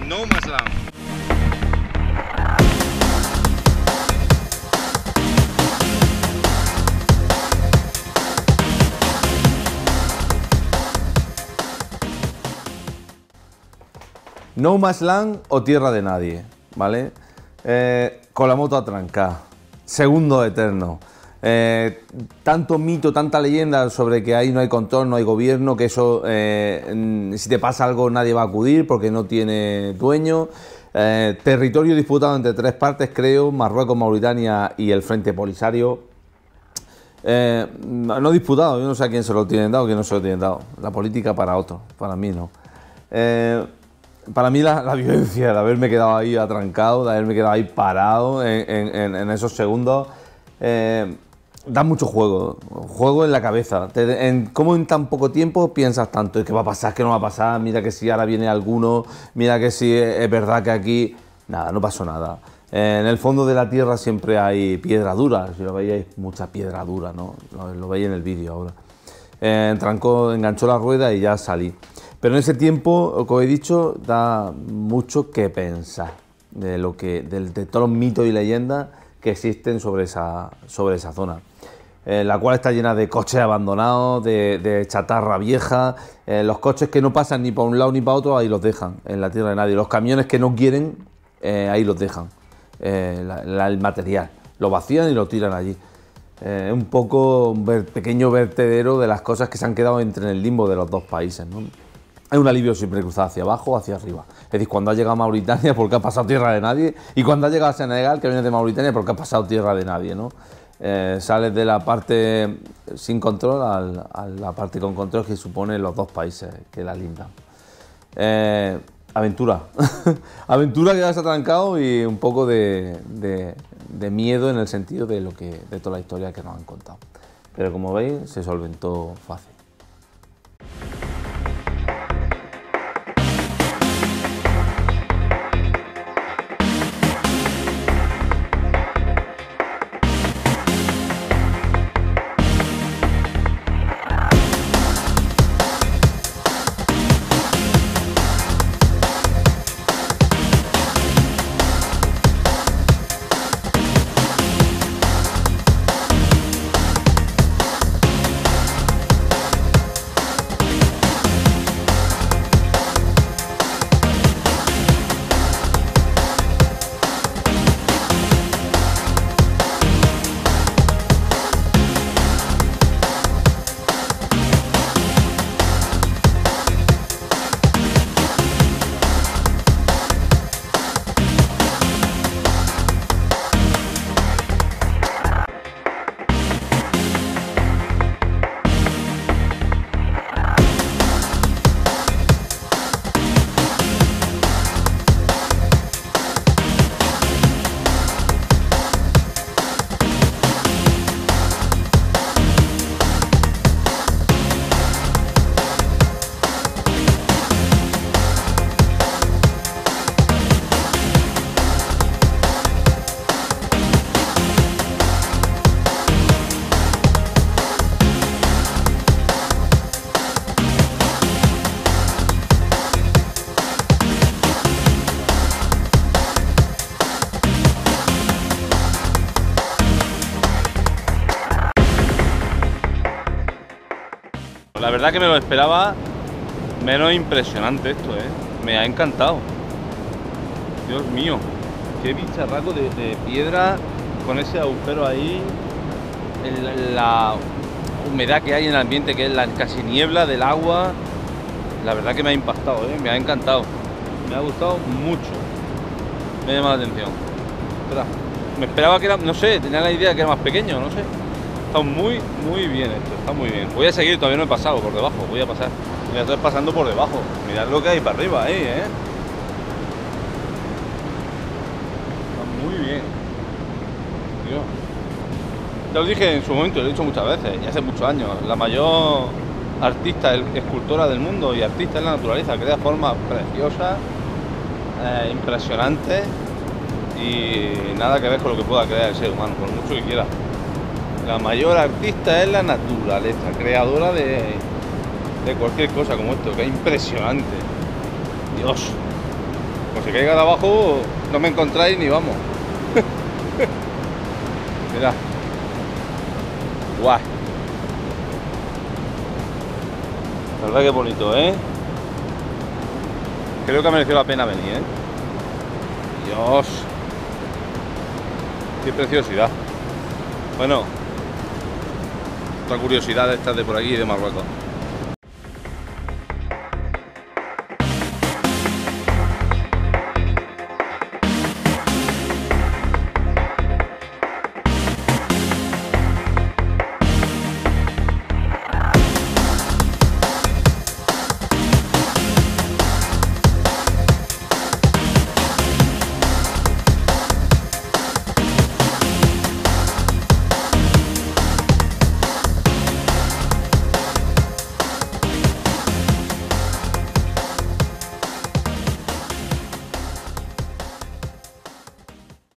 No Man's Land. No Man's Land o Tierra de Nadie, ¿vale? Con la moto atrancada, Segundo Eterno. Tanto mito, tanta leyenda sobre que ahí no hay control, no hay gobierno, que eso, si te pasa algo nadie va a acudir porque no tiene dueño. Territorio disputado entre tres partes, creo, Marruecos, Mauritania y el Frente Polisario. No disputado, yo no sé a quién se lo tienen dado, quién no se lo tienen dado. La política para otro, para mí no. Para mí la vivencia de haberme quedado ahí atrancado, de haberme quedado ahí parado en esos segundos, da mucho juego en la cabeza. ¿Cómo en tan poco tiempo piensas tanto? ¿Qué va a pasar? ¿Qué no va a pasar? Mira que si ahora viene alguno, mira que si es verdad que aquí... Nada, no pasó nada. En el fondo de la tierra siempre hay piedra dura, si lo veis, mucha piedra dura, ¿no? Lo veis en el vídeo ahora. Enganchó la rueda y ya salí. Pero en ese tiempo, como he dicho, da mucho que pensar de todos los mitos y leyendas que existen sobre esa zona, la cual está llena de coches abandonados, de chatarra vieja, los coches que no pasan ni para un lado ni para otro, ahí los dejan, en la tierra de nadie, los camiones que no quieren, ahí los dejan, el material, lo vacían y lo tiran allí. Un poco un pequeño vertedero de las cosas que se han quedado entre el limbo de los dos países, ¿no? Es un alivio siempre cruzar hacia abajo o hacia arriba. Es decir, cuando ha llegado a Mauritania porque ha pasado tierra de nadie, y cuando ha llegado a Senegal, que viene de Mauritania, porque ha pasado tierra de nadie, ¿no? Sales de la parte sin control a la parte con control que supone los dos países que la lindan. Aventura. Aventura que has atrancado y un poco de miedo en el sentido de toda la historia que nos han contado. Pero como veis, se solventó fácil. La verdad que me lo esperaba menos impresionante esto, me ha encantado. Dios mío, qué bicharraco de piedra con ese agujero ahí, la humedad que hay en el ambiente, que es la casi niebla del agua. La verdad que me ha impactado, me ha encantado, me ha gustado mucho, me ha llamado la atención. Espera, me esperaba que era, no sé, tenía la idea que era más pequeño, no sé. Está muy bien esto, está muy bien. Voy a seguir, todavía no he pasado por debajo, voy a pasar. Voy a estar pasando por debajo. Mirad lo que hay para arriba ahí, Está muy bien. Dios. Ya lo dije en su momento, lo he dicho muchas veces, y hace muchos años. La mayor artista, escultora del mundo y artista en la naturaleza, crea formas preciosas, impresionantes, y nada que ver con lo que pueda crear el ser humano, por mucho que quiera. La mayor artista es la naturaleza, creadora de cualquier cosa como esto, que es impresionante. Dios, Pues se caiga de abajo, no me encontráis ni vamos. Mira. Guay. La verdad que bonito, ¿eh? Creo que ha merecido la pena venir, ¿eh? Dios. Qué preciosidad. Bueno, otra curiosidad de estas de por aquí, de Marruecos.